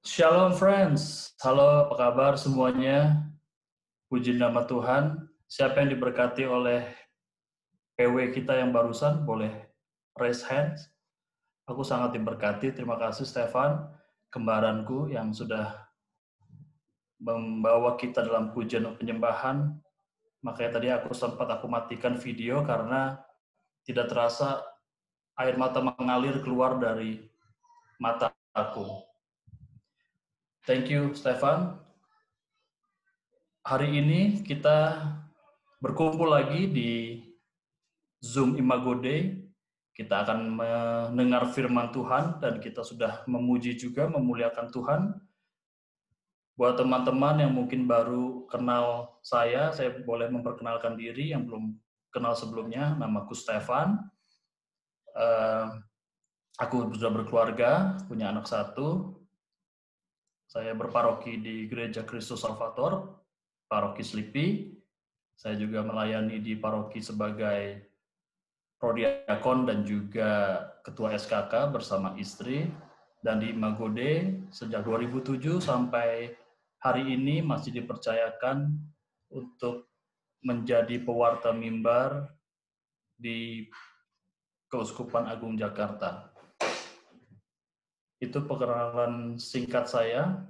Shalom friends, halo apa kabar semuanya? Puji nama Tuhan. Siapa yang diberkati oleh PW kita yang barusan, boleh raise hands. Aku sangat diberkati, terima kasih Stefan, kembaranku yang sudah membawa kita dalam pujian penyembahan. Makanya tadi aku matikan video karena tidak terasa air mata mengalir keluar dari mata aku. Thank you Stefan. Hari ini kita berkumpul lagi di Zoom Imago Day. Kita akan mendengar firman Tuhan dan kita sudah memuji juga, memuliakan Tuhan. Buat teman-teman yang mungkin baru kenal saya boleh memperkenalkan diri yang belum kenal sebelumnya. Namaku Stefan. Aku sudah berkeluarga, punya anak satu. Saya berparoki di Gereja Kristus Salvator, Paroki Slipi. Saya juga melayani di paroki sebagai prodiakon dan juga ketua SKK bersama istri, dan di Imagode sejak 2007 sampai hari ini masih dipercayakan untuk menjadi pewarta mimbar di Keuskupan Agung Jakarta. Itu perkenalan singkat saya.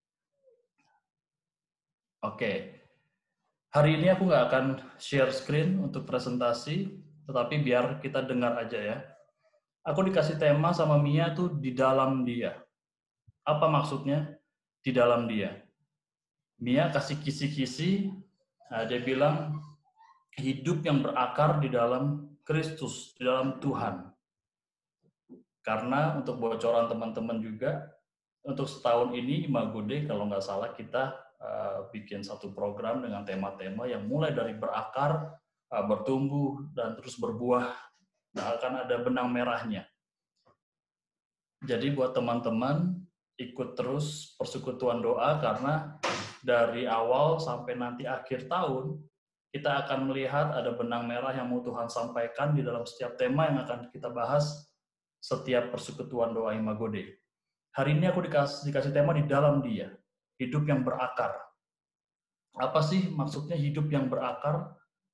Oke, hari ini aku nggak akan share screen untuk presentasi, tetapi biar kita dengar aja ya. Aku dikasih tema sama Mia tuh di dalam dia. Apa maksudnya? Di dalam dia. Mia kasih kisi-kisi, dia bilang hidup yang berakar di dalam Kristus, di dalam Tuhan. Karena untuk bocoran teman-teman juga, untuk setahun ini Imago Day, kalau nggak salah kita bikin satu program dengan tema-tema yang mulai dari berakar, bertumbuh, dan terus berbuah. Nah, akan ada benang merahnya. Jadi buat teman-teman, ikut terus persekutuan doa karena dari awal sampai nanti akhir tahun, kita akan melihat ada benang merah yang mau Tuhan sampaikan di dalam setiap tema yang akan kita bahas setiap persekutuan doa Imago Day. Hari ini aku dikasih tema di dalam dia, hidup yang berakar. Apa sih maksudnya hidup yang berakar?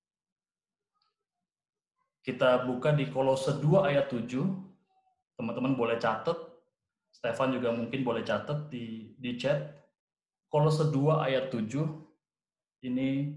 Kita buka di Kolose 2 ayat 7, teman-teman boleh catat, Stefan juga mungkin boleh catat di chat. Kolose 2 ayat 7, ini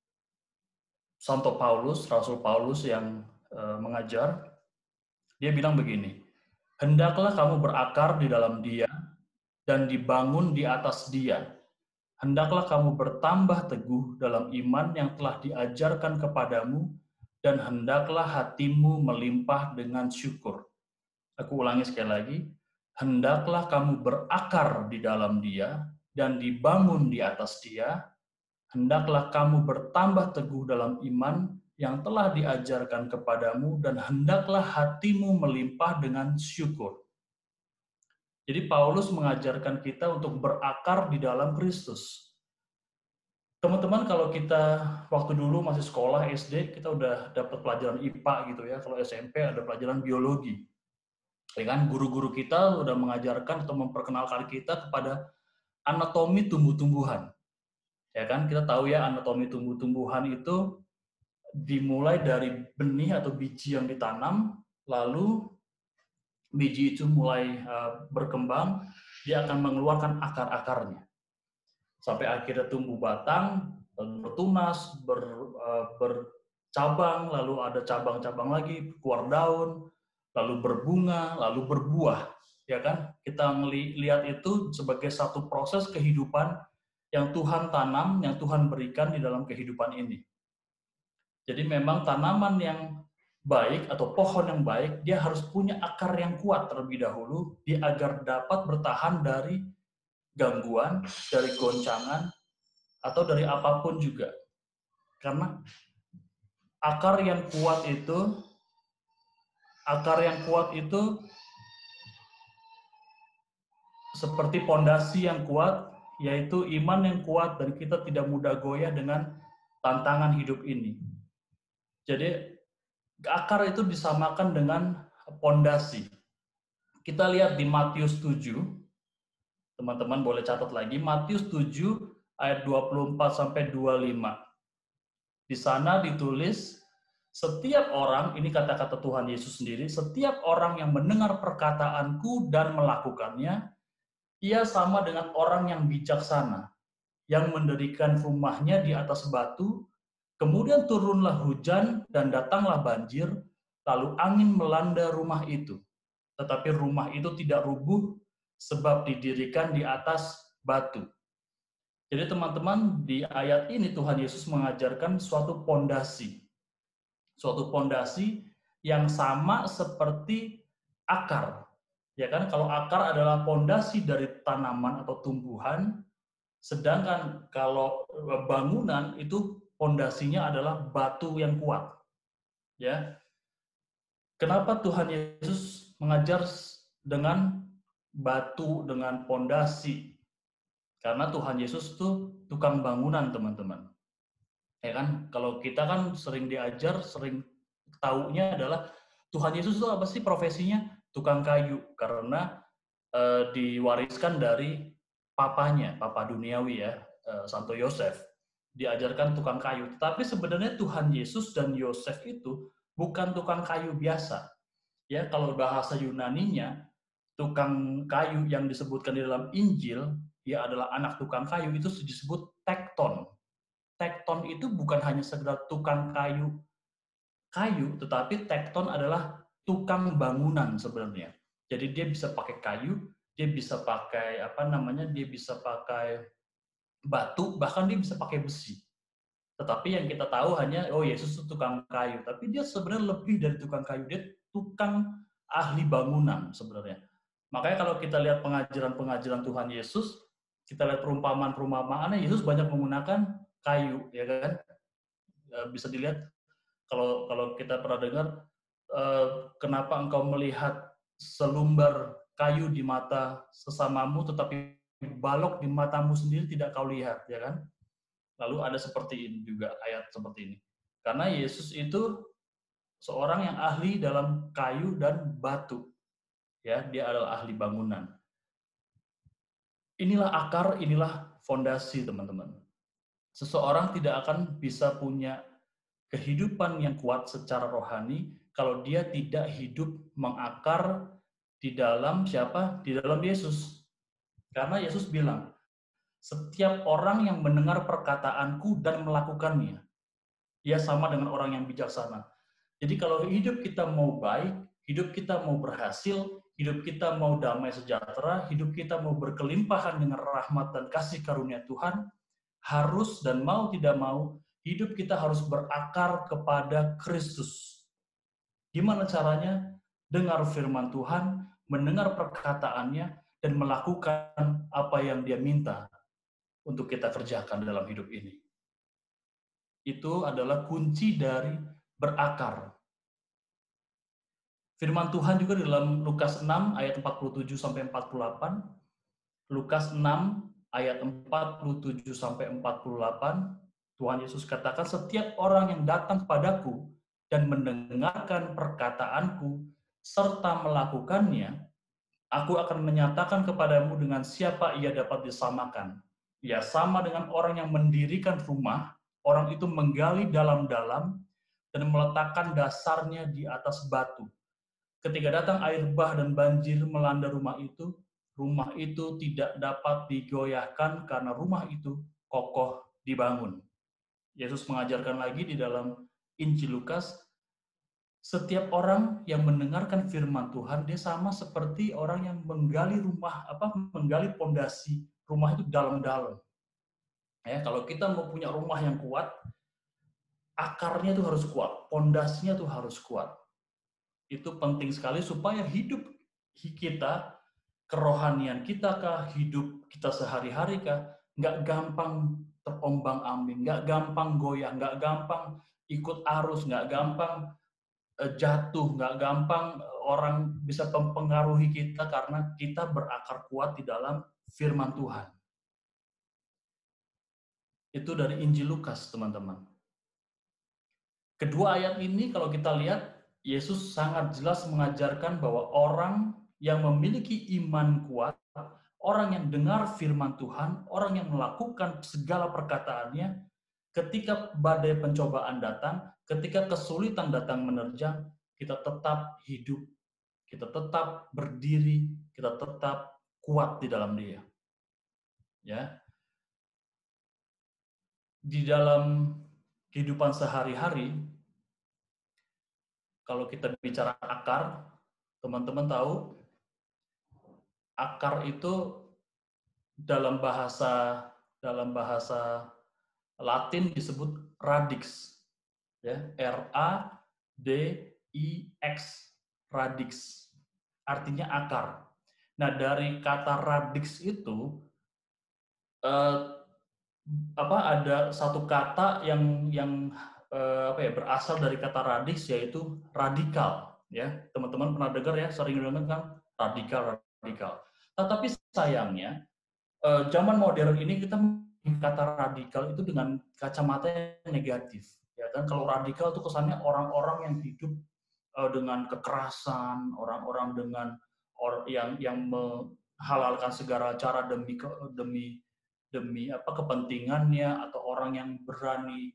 Santo Paulus, Rasul Paulus yang mengajar. Dia bilang begini, hendaklah kamu berakar di dalam dia dan dibangun di atas dia. Hendaklah kamu bertambah teguh dalam iman yang telah diajarkan kepadamu dan hendaklah hatimu melimpah dengan syukur. Aku ulangi sekali lagi, hendaklah kamu berakar di dalam dia dan dibangun di atas dia. Hendaklah kamu bertambah teguh dalam iman yang telah diajarkan kepadamu dan hendaklah hatimu melimpah dengan syukur. Jadi Paulus mengajarkan kita untuk berakar di dalam Kristus. Teman-teman, kalau kita waktu dulu masih sekolah SD, kita udah dapat pelajaran IPA gitu ya. Kalau SMP ada pelajaran biologi. Ya kan, guru-guru kita udah mengajarkan atau memperkenalkan kita kepada anatomi tumbuh-tumbuhan. Ya kan, kita tahu ya anatomi tumbuh-tumbuhan itu dimulai dari benih atau biji yang ditanam, lalu biji itu mulai berkembang, dia akan mengeluarkan akar-akarnya. Sampai akhirnya tumbuh batang, bertunas, bercabang, lalu ada cabang-cabang lagi, keluar daun, lalu berbunga, lalu berbuah. Ya kan? Kita melihat itu sebagai satu proses kehidupan yang Tuhan tanam, yang Tuhan berikan di dalam kehidupan ini. Jadi memang tanaman yang baik atau pohon yang baik, dia harus punya akar yang kuat terlebih dahulu, dia agar dapat bertahan dari gangguan, dari goncangan, atau dari apapun juga. Karena akar yang kuat itu seperti pondasi yang kuat, yaitu iman yang kuat dan kita tidak mudah goyah dengan tantangan hidup ini. Jadi akar itu disamakan dengan pondasi. Kita lihat di Matius 7, Teman-teman boleh catat lagi, Matius 7 ayat 24 sampai 25. Di sana ditulis, setiap orang, ini kata-kata Tuhan Yesus sendiri, setiap orang yang mendengar perkataanku dan melakukannya, ia sama dengan orang yang bijaksana, yang mendirikan rumahnya di atas batu, kemudian turunlah hujan dan datanglah banjir, lalu angin melanda rumah itu. Tetapi rumah itu tidak rubuh sebab didirikan di atas batu. Jadi teman-teman, di ayat ini Tuhan Yesus mengajarkan suatu pondasi. Suatu pondasi yang sama seperti akar. Ya kan, kalau akar adalah pondasi dari tanaman atau tumbuhan, sedangkan kalau bangunan itu pondasinya adalah batu yang kuat. Ya. Kenapa Tuhan Yesus mengajar dengan batu, dengan pondasi? Karena Tuhan Yesus itu tukang bangunan, teman-teman. Ya kan, kalau kita kan sering diajar, sering taunya adalah Tuhan Yesus itu apa sih profesinya? Tukang kayu, karena diwariskan dari papanya, papa duniawi ya, Santo Yosef. Diajarkan tukang kayu. Tapi sebenarnya Tuhan Yesus dan Yosef itu bukan tukang kayu biasa. Ya, kalau bahasa Yunaninya, tukang kayu yang disebutkan di dalam Injil, dia adalah anak tukang kayu, itu disebut tekton. Tekton itu bukan hanya sekedar tukang kayu, tetapi tekton adalah tukang bangunan sebenarnya. Jadi dia bisa pakai kayu, dia bisa pakai dia bisa pakai batu, bahkan dia bisa pakai besi. Tetapi yang kita tahu hanya, oh Yesus itu tukang kayu. Tapi dia sebenarnya lebih dari tukang kayu, dia tukang ahli bangunan sebenarnya. Makanya kalau kita lihat pengajaran-pengajaran Tuhan Yesus, kita lihat perumpamaan-perumpamaannya, Yesus banyak menggunakan kayu, ya kan? Bisa dilihat kalau kita pernah dengar, kenapa engkau melihat selumbar kayu di mata sesamamu, tetapi balok di matamu sendiri tidak kau lihat, ya kan? Lalu ada seperti ini juga, ayat seperti ini. Karena Yesus itu seorang yang ahli dalam kayu dan batu. Ya, dia adalah ahli bangunan. Inilah akar, inilah fondasi, teman-teman. Seseorang tidak akan bisa punya kehidupan yang kuat secara rohani kalau dia tidak hidup mengakar di dalam siapa? Di dalam Yesus. Karena Yesus bilang, setiap orang yang mendengar perkataanku dan melakukannya, ia sama dengan orang yang bijaksana. Jadi kalau hidup kita mau baik, hidup kita mau berhasil, hidup kita mau damai sejahtera, hidup kita mau berkelimpahan dengan rahmat dan kasih karunia Tuhan, harus dan mau tidak mau, hidup kita harus berakar kepada Kristus. Gimana caranya? Dengar firman Tuhan, mendengar perkataannya, dan melakukan apa yang dia minta untuk kita kerjakan dalam hidup ini. Itu adalah kunci dari berakar. Firman Tuhan juga di dalam Lukas 6 ayat 47 sampai 48. Lukas 6 ayat 47 sampai 48. Tuhan Yesus katakan, setiap orang yang datang kepadaku dan mendengarkan perkataanku serta melakukannya, aku akan menyatakan kepadamu dengan siapa ia dapat disamakan. Ia sama dengan orang yang mendirikan rumah, orang itu menggali dalam-dalam dan meletakkan dasarnya di atas batu. Ketika datang air bah dan banjir melanda rumah itu tidak dapat digoyahkan karena rumah itu kokoh dibangun. Yesus mengajarkan lagi di dalam Injil Lukas, setiap orang yang mendengarkan firman Tuhan, dia sama seperti orang yang menggali pondasi rumah itu dalam-dalam. Ya, kalau kita mau punya rumah yang kuat, akarnya itu harus kuat, pondasinya itu harus kuat. Itu penting sekali supaya hidup kita, kerohanian kita kah, hidup kita sehari-hari kah, nggak gampang terombang-ambing, nggak gampang goyah, nggak gampang ikut arus, nggak gampang jatuh, nggak gampang orang bisa mempengaruhi kita karena kita berakar kuat di dalam firman Tuhan. Itu dari Injil Lukas, teman-teman. Kedua ayat ini kalau kita lihat, Yesus sangat jelas mengajarkan bahwa orang yang memiliki iman kuat, Orang yang dengar firman Tuhan, orang yang melakukan segala perkataannya, ketika badai pencobaan datang, ketika kesulitan datang menerjang, kita tetap hidup, kita tetap berdiri, kita tetap kuat di dalam Dia. Ya, di dalam kehidupan sehari-hari, kalau kita bicara akar, teman-teman tahu, akar itu dalam bahasa Latin disebut radix, ya, RADIX, radix, artinya akar. Nah, dari kata radix itu ada satu kata yang berasal dari kata radix, yaitu radikal, ya. Teman-teman pernah dengar ya, sering dengar kan, radikal. Tetapi sayangnya zaman modern ini kita kata radikal itu dengan kacamata yang negatif, ya kan. Kalau radikal itu kesannya orang-orang yang hidup dengan kekerasan, orang-orang dengan yang menghalalkan segala cara demi kepentingannya, atau orang yang berani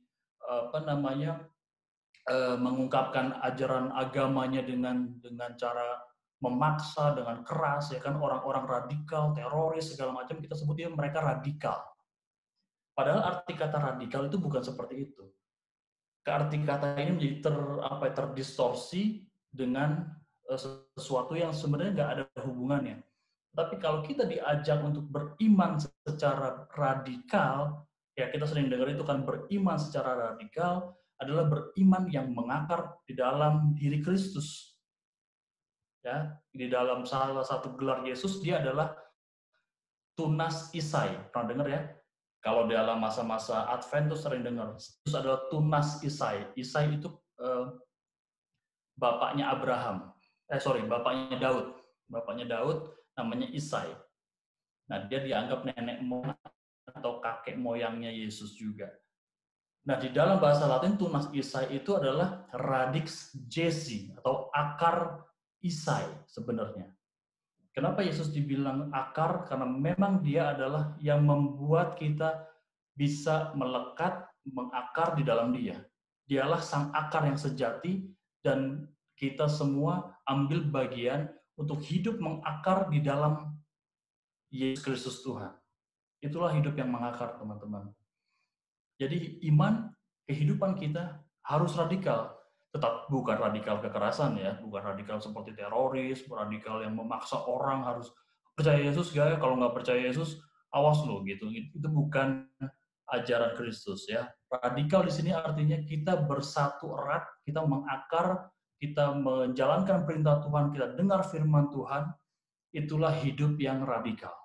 mengungkapkan ajaran agamanya dengan cara memaksa, dengan keras, ya kan. Orang-orang radikal, teroris, segala macam, kita sebutnya mereka radikal. Padahal arti kata radikal itu bukan seperti itu. Arti kata ini menjadi terdistorsi dengan sesuatu yang sebenarnya nggak ada hubungannya. Tapi kalau kita diajak untuk beriman secara radikal, ya kita sering dengar itu kan, beriman secara radikal adalah beriman yang mengakar di dalam diri Kristus. Ya, di dalam salah satu gelar Yesus, dia adalah tunas isai. Pernah dengar ya? Kalau dalam masa-masa Advent tuh sering dengar. Yesus adalah tunas isai. Isai itu bapaknya Abraham. Bapaknya Daud. Bapaknya Daud namanya Isai. Nah, dia dianggap nenek moyang atau kakek moyangnya Yesus juga. Nah, di dalam bahasa Latin, tunas Isai itu adalah radix Jesse atau akar Isai sebenarnya. Kenapa Yesus dibilang akar? Karena memang dia adalah yang membuat kita bisa melekat, mengakar di dalam dia. Dialah sang akar yang sejati, dan kita semua ambil bagian untuk hidup mengakar di dalam Yesus Kristus Tuhan. Itulah hidup yang mengakar, teman-teman. Jadi iman, kehidupan kita harus radikal. Tetap bukan radikal kekerasan ya, bukan radikal seperti teroris, radikal yang memaksa orang harus percaya Yesus ya, kalau nggak percaya Yesus, awas lo gitu. Itu bukan ajaran Kristus ya. Radikal di sini artinya kita bersatu erat, kita mengakar, kita menjalankan perintah Tuhan, kita dengar firman Tuhan, itulah hidup yang radikal.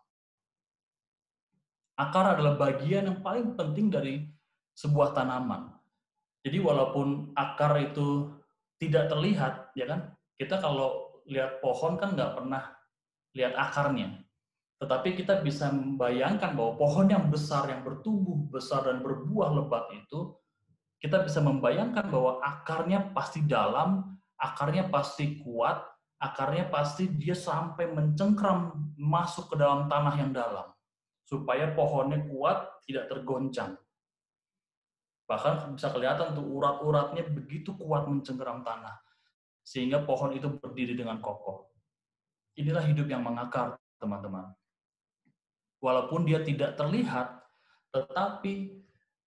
Akar adalah bagian yang paling penting dari sebuah tanaman. Jadi walaupun akar itu tidak terlihat, ya kan? Kita kalau lihat pohon kan nggak pernah lihat akarnya. Tetapi kita bisa membayangkan bahwa pohon yang besar, yang bertumbuh besar dan berbuah lebat itu, kita bisa membayangkan bahwa akarnya pasti dalam, akarnya pasti kuat, akarnya pasti dia sampai mencengkram masuk ke dalam tanah yang dalam, supaya pohonnya kuat, tidak tergoncang. Bahkan bisa kelihatan tuh urat-uratnya begitu kuat mencengkeram tanah, sehingga pohon itu berdiri dengan kokoh. Inilah hidup yang mengakar, teman-teman. Walaupun dia tidak terlihat, tetapi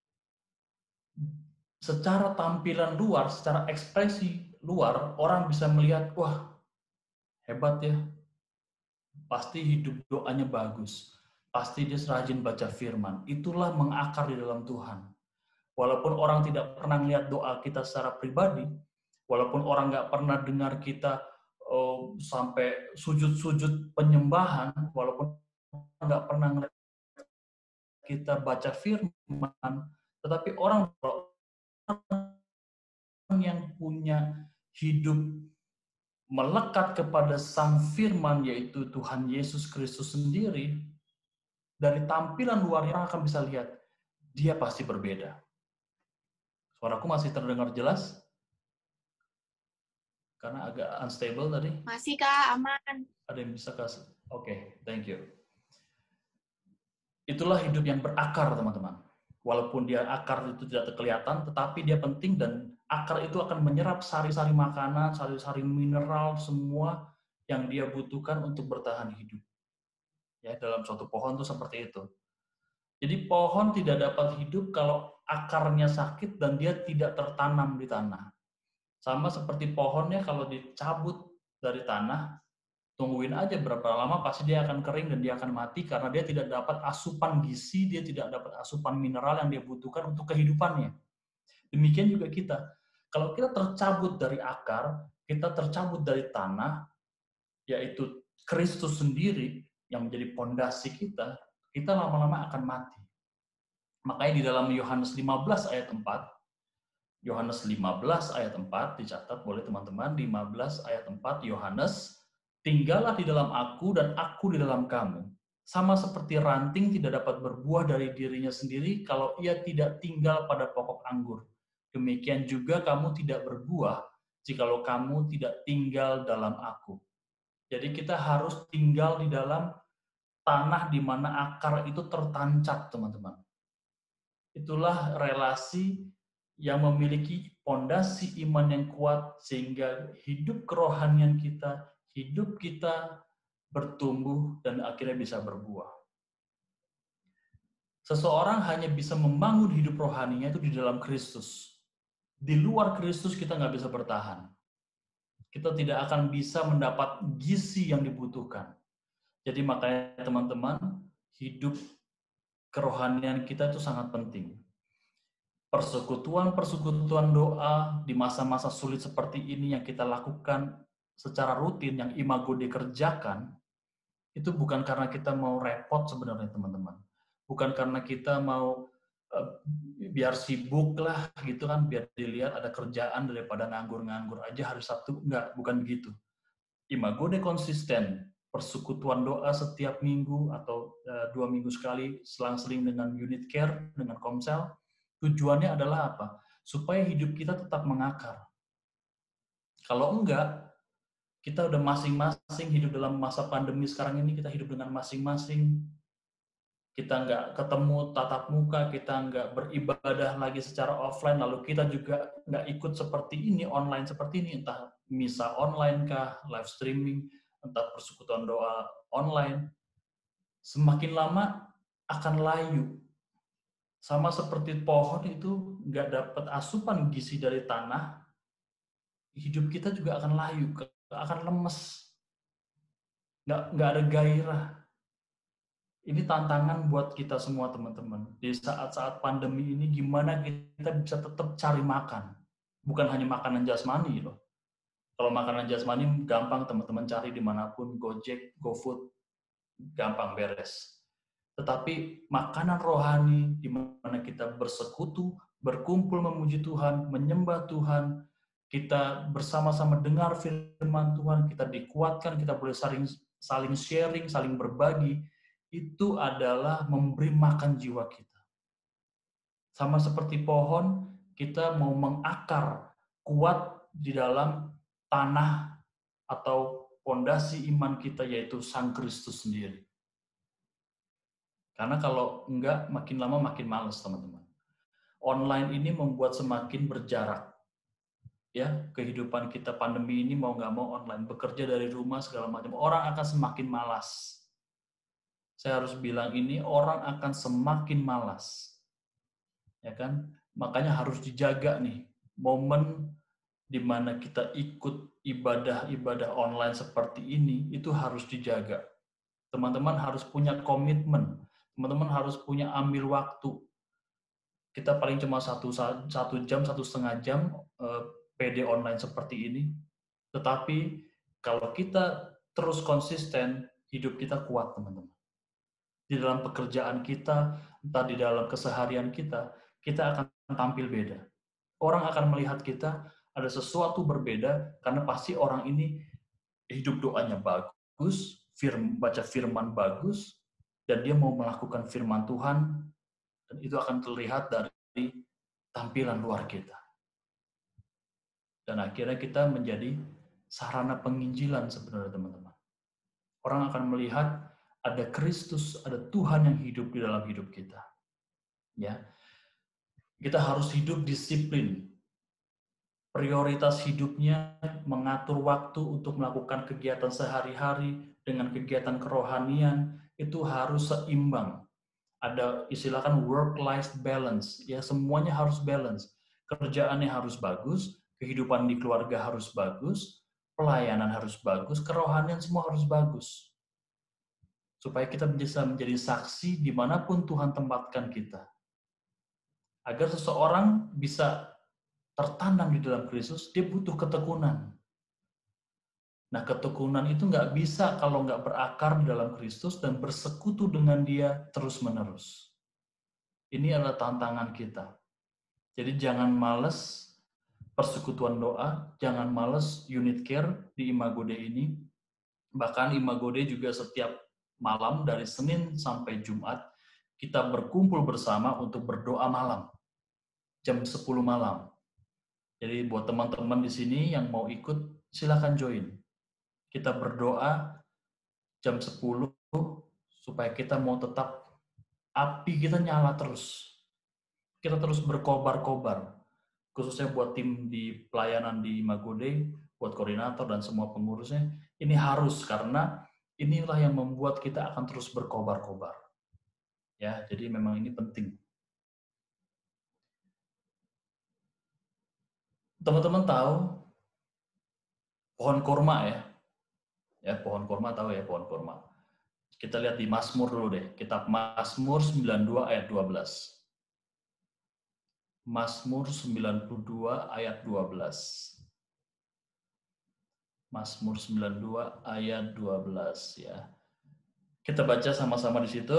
secara tampilan luar, secara ekspresi luar, orang bisa melihat, wah, hebat ya. Pasti hidup doanya bagus. Pasti dia rajin baca firman. Itulah mengakar di dalam Tuhan. Walaupun orang tidak pernah melihat doa kita secara pribadi, walaupun orang nggak pernah dengar kita sampai sujud-sujud penyembahan, walaupun nggak pernah ngeliat kita baca firman, tetapi orang yang punya hidup melekat kepada sang firman, yaitu Tuhan Yesus Kristus sendiri, dari tampilan luarnya orang akan bisa lihat, dia pasti berbeda. Suaraku masih terdengar jelas? Karena agak unstable tadi. Masih, Kak, aman. Ada yang bisa kasih? Oke, thank you. Itulah hidup yang berakar, teman-teman. Walaupun dia akar itu tidak kelihatan, tetapi dia penting dan akar itu akan menyerap sari-sari makanan, sari-sari mineral, semua yang dia butuhkan untuk bertahan hidup. Ya, dalam suatu pohon itu seperti itu. Jadi pohon tidak dapat hidup kalau akarnya sakit dan dia tidak tertanam di tanah. Sama seperti pohonnya kalau dicabut dari tanah, tungguin aja berapa lama pasti dia akan kering dan dia akan mati karena dia tidak dapat asupan gizi, dia tidak dapat asupan mineral yang dia butuhkan untuk kehidupannya. Demikian juga kita. Kalau kita tercabut dari akar, kita tercabut dari tanah, yaitu Kristus sendiri yang menjadi pondasi kita, kita lama-lama akan mati. Makanya di dalam Yohanes 15 ayat 4, Yohanes 15 ayat 4, dicatat boleh teman-teman, 15 ayat 4, Yohanes, tinggallah di dalam aku dan aku di dalam kamu. Sama seperti ranting tidak dapat berbuah dari dirinya sendiri kalau ia tidak tinggal pada pokok anggur. Demikian juga kamu tidak berbuah jikalau kamu tidak tinggal dalam aku. Jadi kita harus tinggal di dalam tanah di mana akar itu tertancap, teman-teman. Itulah relasi yang memiliki pondasi iman yang kuat sehingga hidup kerohanian kita, hidup kita bertumbuh dan akhirnya bisa berbuah. Seseorang hanya bisa membangun hidup rohaninya itu di dalam Kristus. Di luar Kristus kita nggak bisa bertahan. Kita tidak akan bisa mendapat gizi yang dibutuhkan. Jadi makanya teman-teman, hidup kerohanian kita itu sangat penting. Persekutuan-persekutuan doa di masa-masa sulit seperti ini yang kita lakukan secara rutin, yang Imago dikerjakan, itu bukan karena kita mau repot sebenarnya teman-teman. Bukan karena kita mau biar sibuk lah gitu kan, biar dilihat ada kerjaan daripada nganggur-nganggur aja hari Sabtu. Enggak, bukan begitu. Imago konsisten, persekutuan doa setiap minggu atau 2 minggu sekali, selang-seling dengan unit care, dengan komsel. Tujuannya adalah apa? Supaya hidup kita tetap mengakar. Kalau enggak, kita udah masing-masing hidup dalam masa pandemi sekarang ini, kita hidup dengan masing-masing. Kita nggak ketemu tatap muka, kita nggak beribadah lagi secara offline, lalu kita juga nggak ikut seperti ini, online seperti ini, entah misa online kah, live streaming, entah persekutuan doa online. Semakin lama akan layu. Sama seperti pohon itu nggak dapat asupan gizi dari tanah, hidup kita juga akan layu, akan lemes, nggak ada gairah. Ini tantangan buat kita semua teman-teman. Di saat-saat pandemi ini gimana kita bisa tetap cari makan. Bukan hanya makanan jasmani loh. Kalau makanan jasmani gampang teman-teman cari dimanapun, Gojek, GoFood, gampang beres. Tetapi makanan rohani di mana kita bersekutu, berkumpul memuji Tuhan, menyembah Tuhan, kita bersama-sama dengar firman Tuhan, kita dikuatkan, kita boleh saling sharing, saling berbagi, itu adalah memberi makan jiwa kita. Sama seperti pohon, kita mau mengakar kuat di dalam tanah atau pondasi iman kita, yaitu Sang Kristus sendiri. Karena kalau enggak, makin lama makin males, teman-teman. Online ini membuat semakin berjarak. Ya, kehidupan kita pandemi ini mau nggak mau online, bekerja dari rumah segala macam, orang akan semakin malas. Saya harus bilang ini, orang akan semakin malas. Ya kan? Makanya harus dijaga nih momen di mana kita ikut ibadah-ibadah online seperti ini, itu harus dijaga. Teman-teman harus punya komitmen. Teman-teman harus punya ambil waktu. Kita paling cuma satu jam, 1,5 jam PD online seperti ini. Tetapi kalau kita terus konsisten, hidup kita kuat, teman-teman. Di dalam pekerjaan kita, entah di dalam keseharian kita akan tampil beda. Orang akan melihat kita ada sesuatu berbeda, karena pasti orang ini hidup doanya bagus, baca firman bagus, dan dia mau melakukan firman Tuhan, dan itu akan terlihat dari tampilan luar kita. Dan akhirnya kita menjadi sarana penginjilan sebenarnya, teman-teman. Orang akan melihat ada Kristus, ada Tuhan yang hidup di dalam hidup kita. Ya, kita harus hidup disiplin. Prioritas hidupnya mengatur waktu untuk melakukan kegiatan sehari-hari dengan kegiatan kerohanian itu harus seimbang. Ada istilahkan work-life balance, ya semuanya harus balance. Kerjaannya harus bagus, kehidupan di keluarga harus bagus, pelayanan harus bagus, kerohanian semua harus bagus. Supaya kita bisa menjadi saksi dimanapun Tuhan tempatkan kita. Agar seseorang bisa tertanam di dalam Kristus, dia butuh ketekunan. Nah, ketekunan itu nggak bisa kalau nggak berakar di dalam Kristus dan bersekutu dengan dia terus-menerus. Ini adalah tantangan kita. Jadi jangan males persekutuan doa, jangan males unit care di Imago Dei ini. Bahkan Imago Dei juga setiap malam dari Senin sampai Jumat, kita berkumpul bersama untuk berdoa malam. Jam 10 malam. Jadi buat teman-teman di sini yang mau ikut, silakan join. Kita berdoa jam 10 supaya kita mau tetap api kita nyala terus. Kita terus berkobar-kobar. Khususnya buat tim di pelayanan di Imago Dei, buat koordinator dan semua pengurusnya, ini harus karena inilah yang membuat kita akan terus berkobar-kobar. Ya, jadi memang ini penting. Teman-teman tahu pohon kurma ya? Ya, pohon kurma tahu ya pohon kurma. Kita lihat di Mazmur dulu deh. Kitab Mazmur 92 ayat 12. Mazmur 92 ayat 12. Mazmur 92 ayat 12 ya. Kita baca sama-sama di situ.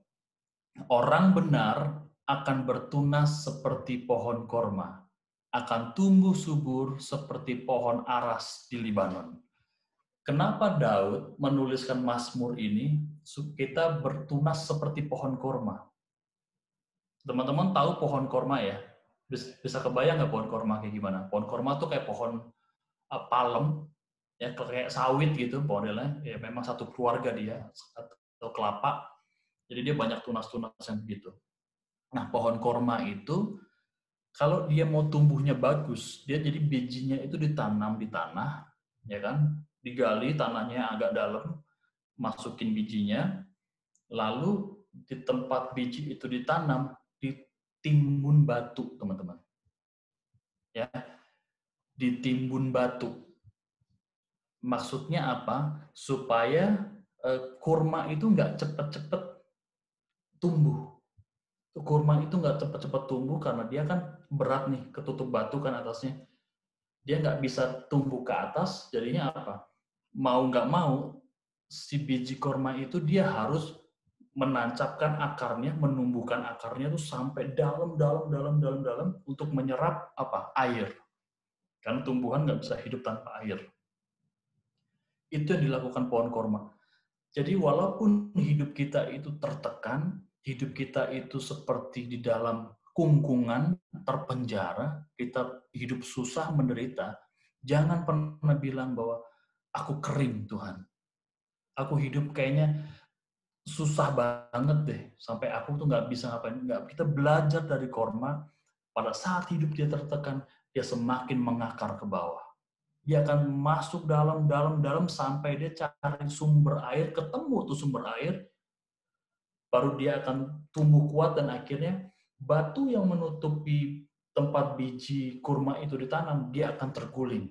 Orang benar akan bertunas seperti pohon korma, akan tumbuh subur seperti pohon aras di Libanon. Kenapa Daud menuliskan Mazmur ini? Kita bertunas seperti pohon korma. Teman-teman tahu pohon korma ya? Bisa kebayang nggak pohon korma kayak gimana? Pohon korma tuh kayak pohon palem, ya kayak sawit gitu modelnya. Ya memang satu keluarga dia, atau kelapa. Jadi dia banyak tunas-tunas yang begitu. Nah, pohon korma itu kalau dia mau tumbuhnya bagus, dia jadi bijinya itu ditanam di tanah, ya kan? Digali tanahnya agak dalam, masukin bijinya, lalu di tempat biji itu ditanam, ditimbun batu, teman-teman. Ya, ditimbun batu. Maksudnya apa? Supaya kurma itu nggak cepet-cepet tumbuh. Kurma itu nggak cepat-cepat tumbuh karena dia kan berat nih, ketutup batu kan atasnya. Dia nggak bisa tumbuh ke atas, jadinya apa? Mau nggak mau, si biji kurma itu dia harus menancapkan akarnya, menumbuhkan akarnya tuh sampai dalam untuk menyerap apa? Air. Karena tumbuhan nggak bisa hidup tanpa air. Itu yang dilakukan pohon kurma. Jadi walaupun hidup kita itu tertekan, hidup kita itu seperti di dalam kungkungan, terpenjara, kita hidup susah, menderita, jangan pernah bilang bahwa aku kering, Tuhan. Aku hidup kayaknya susah banget deh, sampai aku tuh nggak bisa ngapain. Nggak, kita belajar dari korma, pada saat hidup dia tertekan, dia semakin mengakar ke bawah. Dia akan masuk dalam sampai dia cari sumber air, ketemu tuh sumber air, baru dia akan tumbuh kuat dan akhirnya batu yang menutupi tempat biji kurma itu ditanam, dia akan terguling.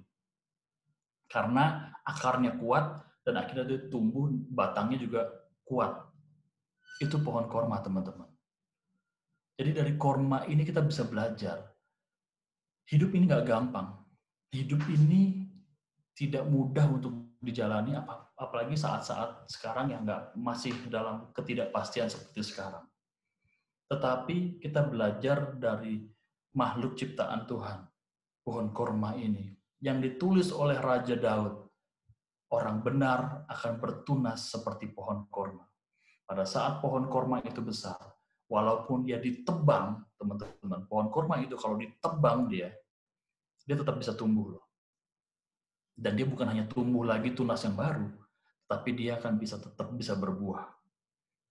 Karena akarnya kuat dan akhirnya dia tumbuh, batangnya juga kuat. Itu pohon kurma, teman-teman. Jadi dari kurma ini kita bisa belajar. Hidup ini nggak gampang. Hidup ini tidak mudah untuk dijalani, apalagi saat-saat sekarang yang masih dalam ketidakpastian seperti sekarang. Tetapi kita belajar dari makhluk ciptaan Tuhan, pohon korma ini, yang ditulis oleh Raja Daud. Orang benar akan bertunas seperti pohon korma. Pada saat pohon korma itu besar, walaupun dia ditebang, teman-teman, pohon korma itu kalau ditebang dia tetap bisa tumbuh loh. Dan dia bukan hanya tumbuh lagi tunas yang baru, tapi dia akan tetap bisa berbuah.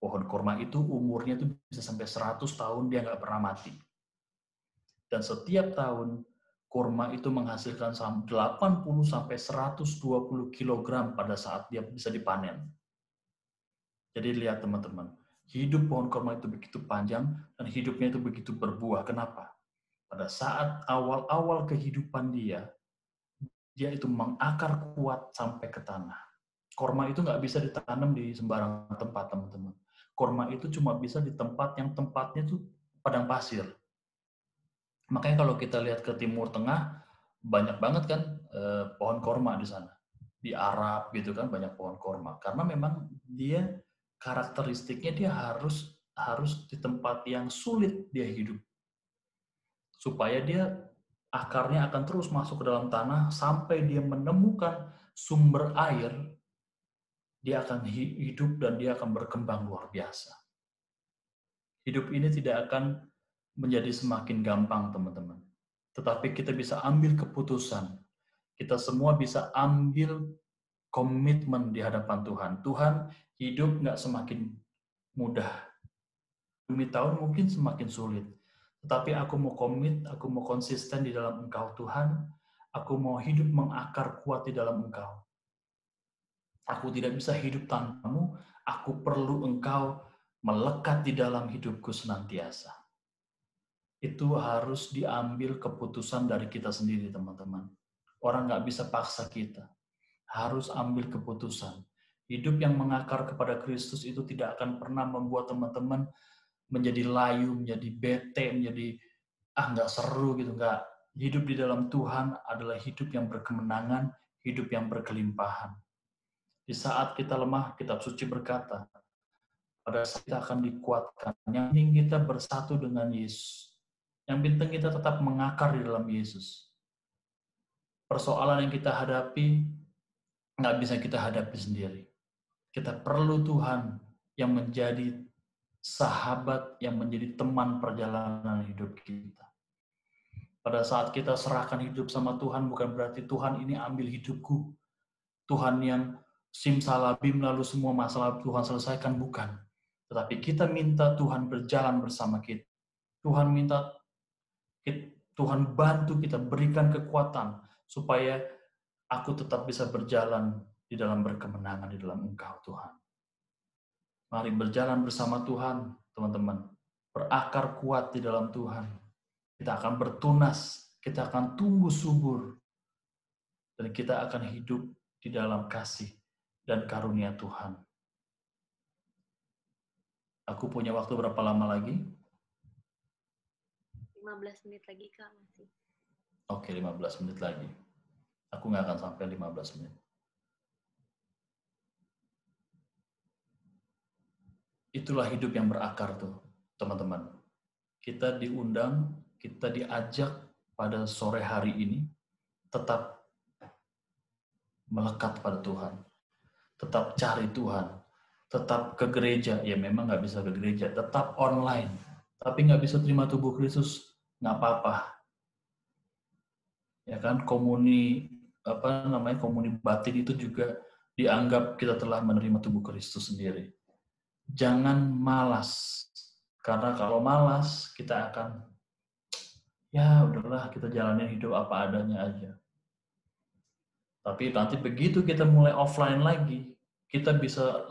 Pohon kurma itu umurnya tuh bisa sampai 100 tahun dia nggak pernah mati. Dan setiap tahun kurma itu menghasilkan 80 sampai 120 kg pada saat dia bisa dipanen. Jadi lihat teman-teman, hidup pohon kurma itu begitu panjang dan hidupnya itu begitu berbuah. Kenapa? Pada saat awal-awal kehidupan dia itu mengakar kuat sampai ke tanah. Kurma itu nggak bisa ditanam di sembarang tempat, teman-teman. Kurma itu cuma bisa di tempat yang tempatnya tuh padang pasir. Makanya kalau kita lihat ke Timur Tengah, banyak banget kan pohon kurma di sana. Di Arab gitu kan banyak pohon kurma. Karena memang dia karakteristiknya dia harus di tempat yang sulit dia hidup. Supaya dia akarnya akan terus masuk ke dalam tanah sampai dia menemukan sumber air, dia akan hidup dan dia akan berkembang luar biasa. Hidup ini tidak akan menjadi semakin gampang, teman-teman. Tetapi kita bisa ambil keputusan. Kita semua bisa ambil komitmen di hadapan Tuhan. Tuhan, hidup nggak semakin mudah. Demi tahun mungkin semakin sulit. Tetapi aku mau komit, aku mau konsisten di dalam Engkau, Tuhan. Aku mau hidup mengakar kuat di dalam Engkau. Aku tidak bisa hidup tanpamu. Aku perlu Engkau melekat di dalam hidupku senantiasa. Itu harus diambil keputusan dari kita sendiri, teman-teman. Orang nggak bisa paksa kita. Harus ambil keputusan. Hidup yang mengakar kepada Kristus itu tidak akan pernah membuat teman-teman menjadi layu, menjadi bete, menjadi nggak seru gitu, nggak. Hidup di dalam Tuhan adalah hidup yang berkemenangan, hidup yang berkelimpahan. Di saat kita lemah, kitab suci berkata, pada saat kita akan dikuatkan. Yang penting kita bersatu dengan Yesus. Yang penting kita tetap mengakar di dalam Yesus. Persoalan yang kita hadapi, nggak bisa kita hadapi sendiri. Kita perlu Tuhan yang menjadi sahabat, yang menjadi teman perjalanan hidup kita. Pada saat kita serahkan hidup sama Tuhan, bukan berarti Tuhan ini ambil hidupku. Tuhan yang simsalabim lalu semua masalah Tuhan selesaikan, bukan. Tetapi kita minta Tuhan berjalan bersama kita. Tuhan bantu kita, berikan kekuatan supaya aku tetap bisa berjalan di dalam berkemenangan di dalam Engkau, Tuhan. Mari berjalan bersama Tuhan, teman-teman. Berakar kuat di dalam Tuhan. Kita akan bertunas, kita akan tumbuh subur, dan kita akan hidup di dalam kasih dan karunia Tuhan. Aku punya waktu berapa lama lagi? 15 menit lagi, Kak, masih. Oke, 15 menit lagi. Aku nggak akan sampai 15 menit. Itulah hidup yang berakar tuh, teman-teman. Kita diundang, kita diajak pada sore hari ini tetap melekat pada Tuhan. Tetap cari Tuhan. Tetap ke gereja. Ya memang nggak bisa ke gereja. Tetap online. Tapi nggak bisa terima tubuh Kristus, nggak apa-apa. Ya kan, komuni batin itu juga dianggap kita telah menerima tubuh Kristus sendiri. Jangan malas. Karena kalau malas, kita akan ya udahlah, kita jalanin hidup apa adanya aja. Tapi nanti begitu kita mulai offline lagi, kita bisa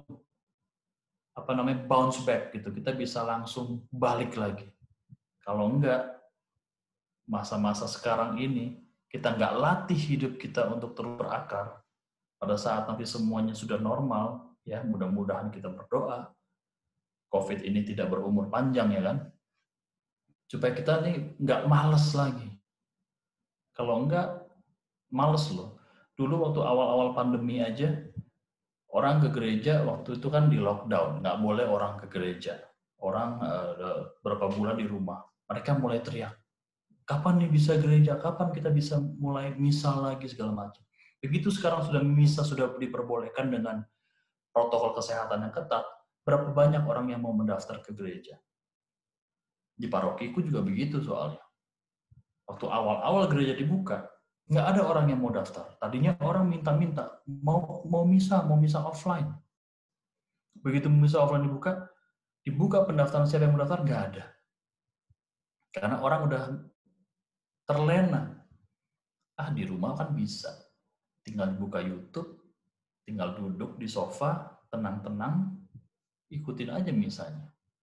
bounce back gitu. Kita bisa langsung balik lagi. Kalau enggak, masa-masa sekarang ini kita nggak latih hidup kita untuk terus berakar. Pada saat nanti semuanya sudah normal, ya mudah-mudahan kita berdoa COVID ini tidak berumur panjang, ya kan? Supaya kita nih nggak males lagi. Kalau enggak, males loh. Dulu waktu awal-awal pandemi aja, orang ke gereja waktu itu kan di lockdown, nggak boleh orang ke gereja. Orang berapa bulan di rumah. Mereka mulai teriak, kapan nih bisa gereja? Kapan kita bisa mulai misal lagi segala macam. Begitu sekarang sudah misa sudah diperbolehkan dengan protokol kesehatan yang ketat, berapa banyak orang yang mau mendaftar ke gereja? Di parokiku juga begitu soalnya. Waktu awal-awal gereja dibuka, nggak ada orang yang mau daftar. Tadinya orang minta-minta, mau misa offline. Begitu misa offline dibuka pendaftaran siapa yang mendaftar, nggak ada. Karena orang udah terlena. Di rumah kan bisa. Tinggal buka YouTube, tinggal duduk di sofa, tenang-tenang, ikutin aja misanya.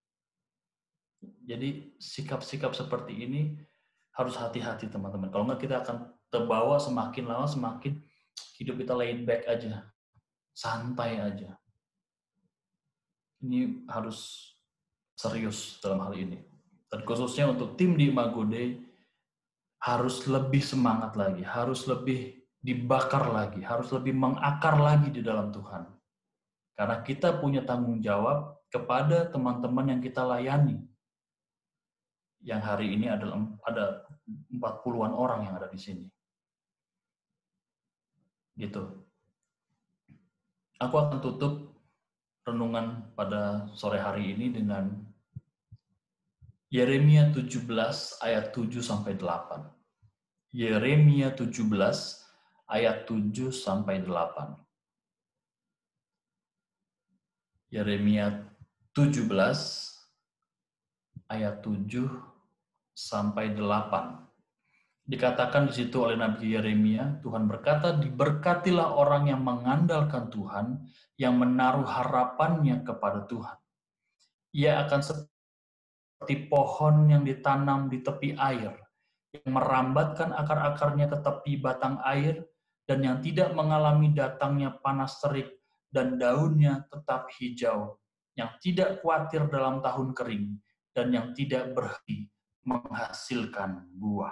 Jadi sikap-sikap seperti ini harus hati-hati teman-teman. Kalau nggak kita akan terbawa semakin lama semakin hidup kita laid back aja, santai aja. Ini harus serius dalam hal ini. Dan khususnya untuk tim di Imago Dei harus lebih semangat lagi, harus lebih dibakar lagi, harus lebih mengakar lagi di dalam Tuhan. Karena kita punya tanggung jawab kepada teman-teman yang kita layani. Yang hari ini ada 40-an orang yang ada di sini. Gitu. Aku akan tutup renungan pada sore hari ini dengan Yeremia 17 ayat 7 sampai 8. Yeremia 17 ayat 7 sampai 8. Yeremia 17 ayat 7 sampai 8. Dikatakan di situ oleh Nabi Yeremia, Tuhan berkata, diberkatilah orang yang mengandalkan Tuhan, yang menaruh harapannya kepada Tuhan. Ia akan seperti pohon yang ditanam di tepi air, yang merambatkan akar-akarnya ke tepi batang air, dan yang tidak mengalami datangnya panas terik, dan daunnya tetap hijau, yang tidak khawatir dalam tahun kering, dan yang tidak berhenti menghasilkan buah.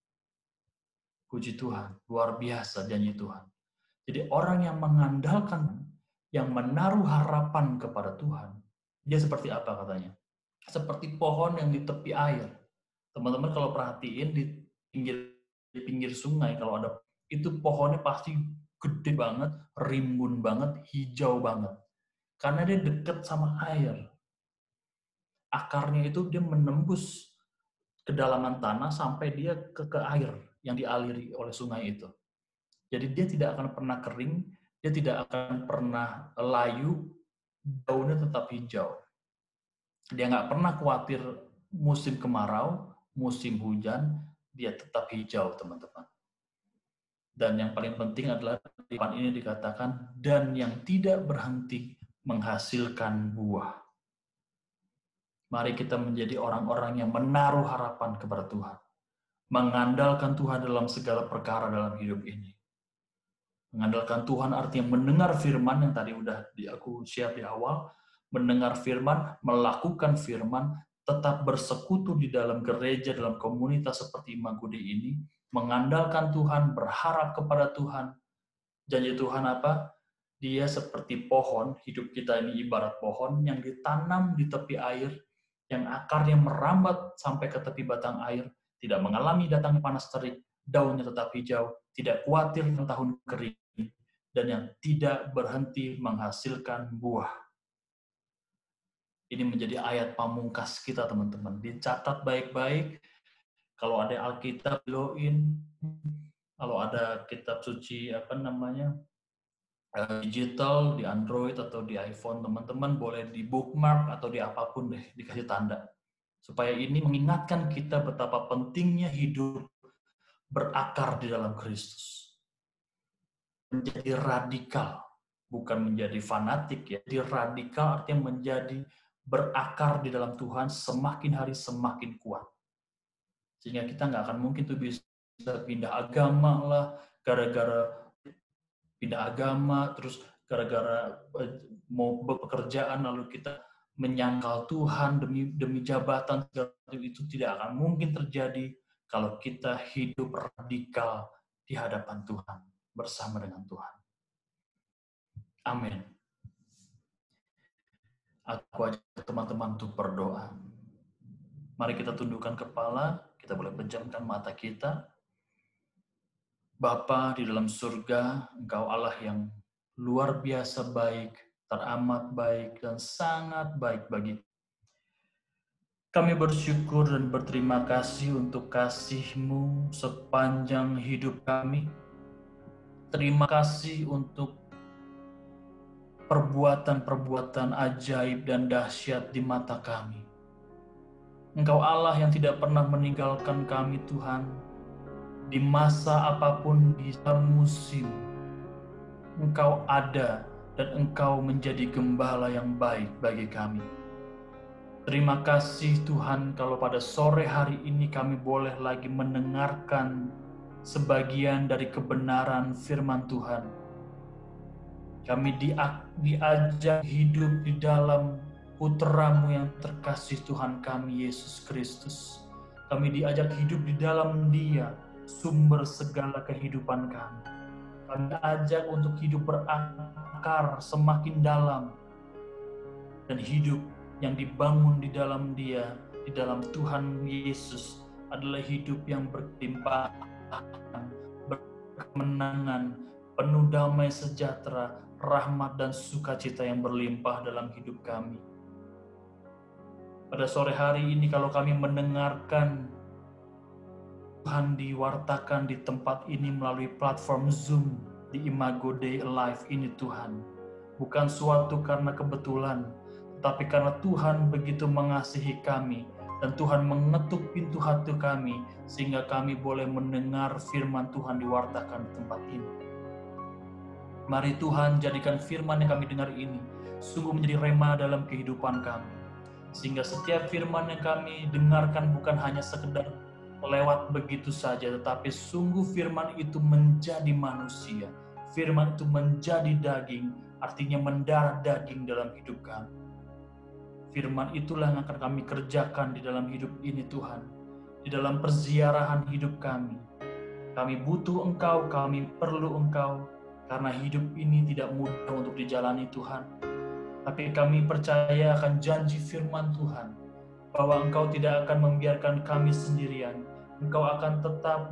Puji Tuhan, luar biasa janji Tuhan. Jadi orang yang mengandalkan, yang menaruh harapan kepada Tuhan, dia seperti apa katanya? Seperti pohon yang di tepi air. Teman-teman kalau perhatiin di pinggir sungai, kalau ada itu pohonnya pasti gede banget, rimbun banget, hijau banget. Karena dia dekat sama air. Akarnya itu dia menembus kedalaman tanah sampai dia ke air yang dialiri oleh sungai itu. Jadi dia tidak akan pernah kering, dia tidak akan pernah layu, daunnya tetap hijau. Dia nggak pernah khawatir musim kemarau, musim hujan, dia tetap hijau, teman-teman. Dan yang paling penting adalah di depan ini dikatakan, dan yang tidak berhenti menghasilkan buah. Mari kita menjadi orang-orang yang menaruh harapan kepada Tuhan. Mengandalkan Tuhan dalam segala perkara dalam hidup ini. Mengandalkan Tuhan artinya mendengar firman yang tadi udah aku share di awal, mendengar firman, melakukan firman, tetap bersekutu di dalam gereja, dalam komunitas seperti Imago Dei ini, mengandalkan Tuhan, berharap kepada Tuhan. Janji Tuhan apa? Dia seperti pohon, hidup kita ini ibarat pohon yang ditanam di tepi air, yang akarnya merambat sampai ke tepi batang air, tidak mengalami datangnya panas terik, daunnya tetap hijau, tidak khawatir tentang tahun kering, dan yang tidak berhenti menghasilkan buah. Ini menjadi ayat pamungkas kita, teman-teman. Dicatat baik-baik. Kalau ada Alkitab, doin. Kalau ada kitab suci, digital, di Android atau di iPhone, teman-teman boleh di bookmark atau di apapun deh, dikasih tanda. Supaya ini mengingatkan kita betapa pentingnya hidup berakar di dalam Kristus. Menjadi radikal, bukan menjadi fanatik ya. Jadi radikal artinya menjadi berakar di dalam Tuhan, semakin hari semakin kuat. Sehingga kita nggak akan mungkin tuh bisa pindah agama lah, gara-gara pindah agama, terus gara-gara mau bekerjaan lalu kita menyangkal Tuhan demi jabatan, itu tidak akan mungkin terjadi kalau kita hidup radikal di hadapan Tuhan, bersama dengan Tuhan. Amin. Aku ajak teman-teman untuk berdoa. Mari kita tundukkan kepala, kita boleh pejamkan mata kita. Bapa di dalam surga, Engkau Allah yang luar biasa baik, teramat baik, dan sangat baik bagi kami. Bersyukur dan berterima kasih untuk kasih-Mu sepanjang hidup kami. Terima kasih untuk perbuatan-perbuatan ajaib dan dahsyat di mata kami. Engkau Allah yang tidak pernah meninggalkan kami, Tuhan, di masa apapun, di dalam musim. Engkau ada dan Engkau menjadi gembala yang baik bagi kami. Terima kasih Tuhan kalau pada sore hari ini kami boleh lagi mendengarkan sebagian dari kebenaran firman Tuhan. Kami diajak hidup di dalam Putra-Mu yang terkasih Tuhan kami, Yesus Kristus. Kami diajak hidup di dalam Dia, sumber segala kehidupan kami. Kami diajak untuk hidup berakar semakin dalam dan hidup yang dibangun di dalam Dia, di dalam Tuhan Yesus adalah hidup yang berlimpahan, berkemenangan, penuh damai sejahtera, rahmat dan sukacita yang berlimpah dalam hidup kami. Pada sore hari ini kalau kami mendengarkan Tuhan diwartakan di tempat ini melalui platform Zoom di Imago Day Alive ini Tuhan, bukan suatu karena kebetulan, tetapi karena Tuhan begitu mengasihi kami dan Tuhan mengetuk pintu hati kami sehingga kami boleh mendengar firman Tuhan diwartakan di tempat ini. Mari Tuhan jadikan firman yang kami dengar ini sungguh menjadi rema dalam kehidupan kami, sehingga setiap firman yang kami dengarkan bukan hanya sekedar lewat begitu saja, tetapi sungguh firman itu menjadi manusia, firman itu menjadi daging, artinya mendarah daging dalam hidup kami. Firman itulah yang akan kami kerjakan di dalam hidup ini Tuhan, di dalam perziarahan hidup kami. Kami butuh Engkau, kami perlu Engkau, karena hidup ini tidak mudah untuk dijalani Tuhan. Tapi kami percaya akan janji firman Tuhan, bahwa Engkau tidak akan membiarkan kami sendirian. Engkau akan tetap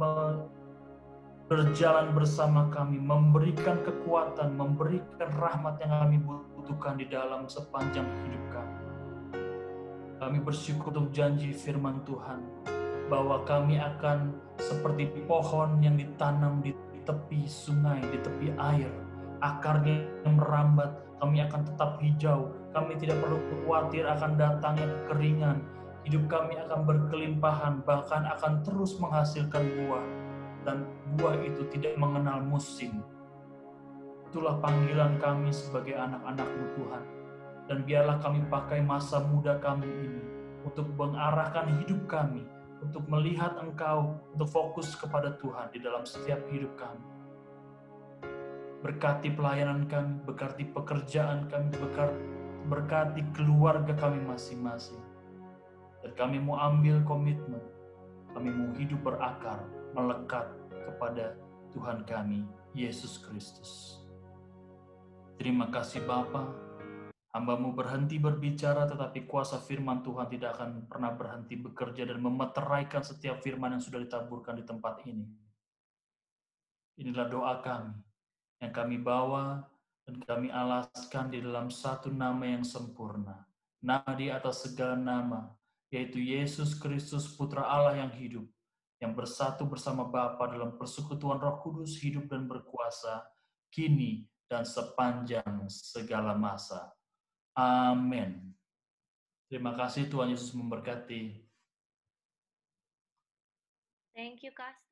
berjalan bersama kami, memberikan kekuatan, memberikan rahmat yang kami butuhkan di dalam sepanjang hidup kami. Kami bersyukur untuk janji firman Tuhan, bahwa kami akan seperti pohon yang ditanam di tepi sungai, di tepi air, akarnya yang merambat, kami akan tetap hijau, kami tidak perlu khawatir akan datangnya kekeringan, hidup kami akan berkelimpahan, bahkan akan terus menghasilkan buah, dan buah itu tidak mengenal musim. Itulah panggilan kami sebagai anak-anak-Mu Tuhan, dan biarlah kami pakai masa muda kami ini untuk mengarahkan hidup kami, untuk melihat Engkau, untuk fokus kepada Tuhan di dalam setiap hidup kami. Berkati pelayanan kami, berkati pekerjaan kami, berkati keluarga kami masing-masing. Dan kami mau ambil komitmen, kami mau hidup berakar, melekat kepada Tuhan kami, Yesus Kristus. Terima kasih Bapa, hamba-Mu berhenti berbicara, tetapi kuasa firman Tuhan tidak akan pernah berhenti bekerja dan memeteraikan setiap firman yang sudah ditaburkan di tempat ini. Inilah doa kami, yang kami bawa dan kami alaskan di dalam satu nama yang sempurna, nama di atas segala nama, yaitu Yesus Kristus Putra Allah yang hidup, yang bersatu bersama Bapa dalam persekutuan Roh Kudus, hidup dan berkuasa, kini dan sepanjang segala masa. Amin. Terima kasih, Tuhan Yesus memberkati. Thank you, Kak.